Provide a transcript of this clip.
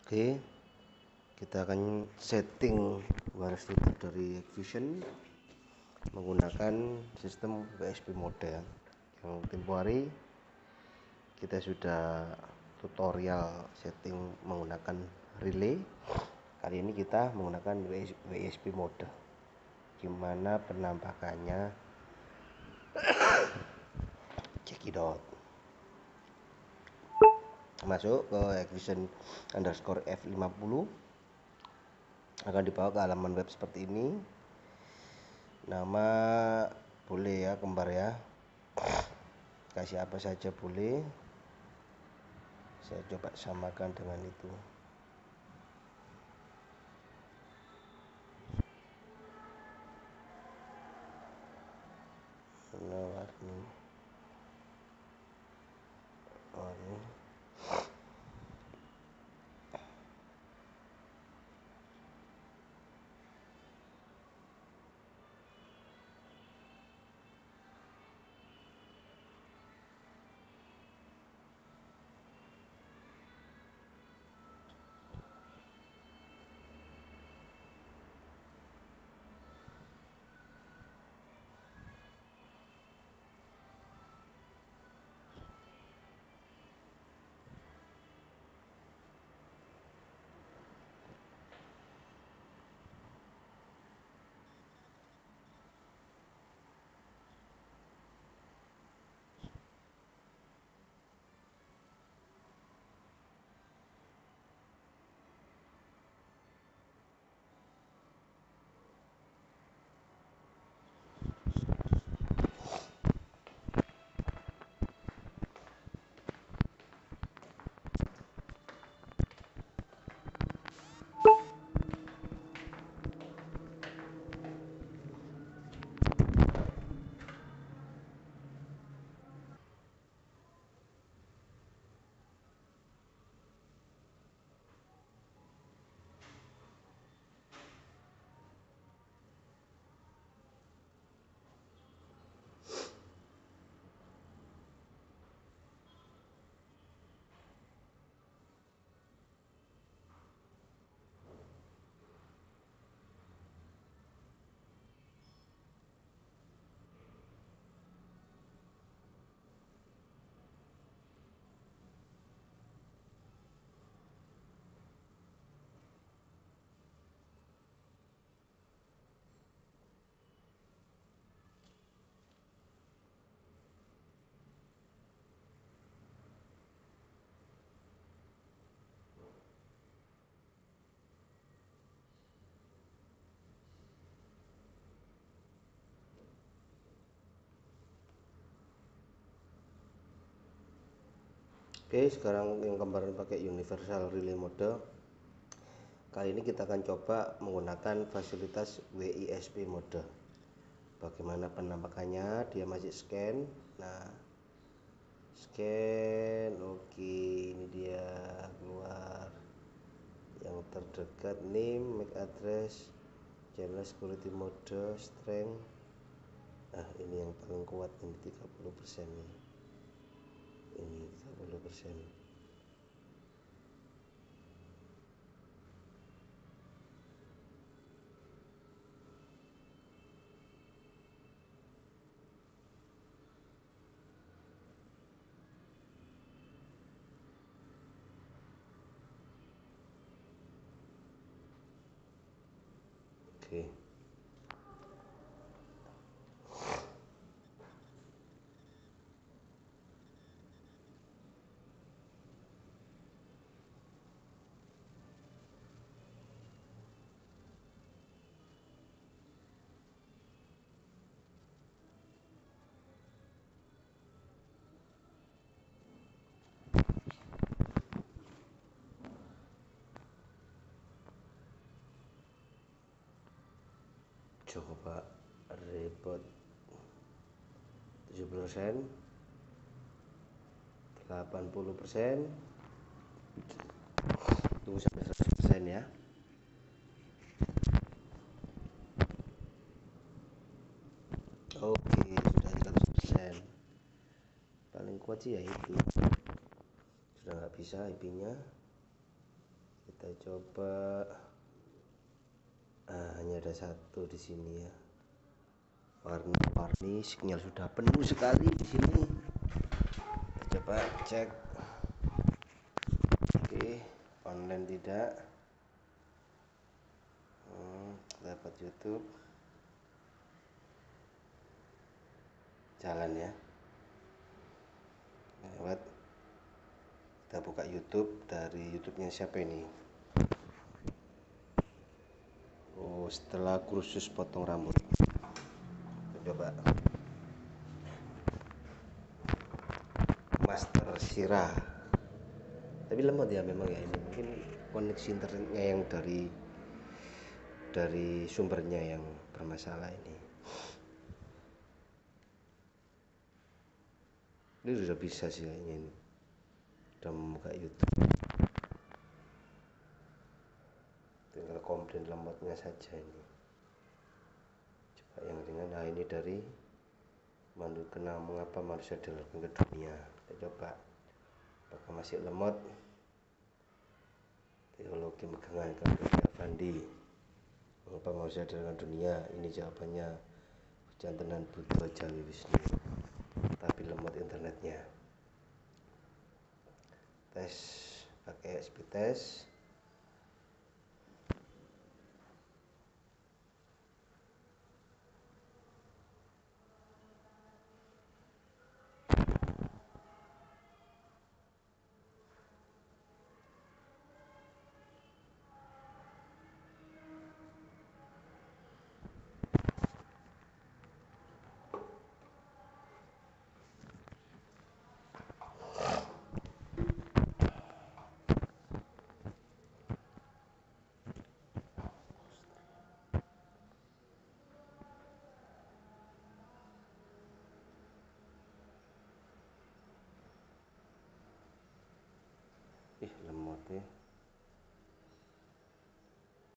Oke, kita akan setting wireless router dari Hikvision menggunakan sistem WSP mode yang tempo hari kita sudah tutorial setting menggunakan relay. Kali ini kita menggunakan WSP mode, gimana penampakannya. Cekidot, masuk ke Hikvision_F50, akan dibawa ke halaman web seperti ini. Nama boleh ya, kembar ya, kasih apa saja boleh. Saya coba samakan dengan itu. Warna-warni Oke, sekarang yang kemarin pakai universal relay mode. Kali ini kita akan coba menggunakan fasilitas WISP mode. Bagaimana penampakannya? Dia masih scan. Nah, scan, oke, ini dia keluar yang terdekat, name, MAC address, channel security mode, strength. Nah, ini yang paling kuat, ini 30% nih. Ini 30%. Oke. Coba repot 70%, 80%, tunggu sampai 100% ya. Oke, sudah 100%. Paling kuat sih ya IP, sudah nggak bisa IP nya. Kita coba. Hanya ada satu di sini ya. Warna-warni sinyal sudah penuh sekali di sini. Kita coba cek. Oke, online tidak. Dapat YouTube. Jalan ya. Lewat. Kita buka YouTube. Dari YouTube-nya siapa ini? Oh, setelah kursus potong rambut. Kita coba. Master Sira. Tapi lemot ya memang ya, ini mungkin koneksi internetnya yang dari sumbernya yang bermasalah ini. Ini sudah bisa sih kayaknya ini. Sudah membuka YouTube. Tinggal komplain lemotnya saja ini. Coba yang dengan ini dari kenal mengapa manusia dilahirkan ke dunia. Kita coba. Apakah masih lemot? Teologi Megangan Avandi. Mengapa manusia dilahirkan dunia? Ini jawabannya. Jantenan Buddha Jawi Wisnu. Tapi lemot internetnya. Tes pakai speed test. Lemot ya.